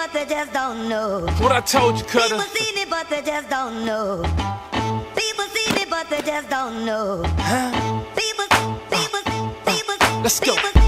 but they just don't know. What I told you, Cutter. People seen it, but they just don't know. People seen it, but they just don't know. Huh? People, Let's go. people.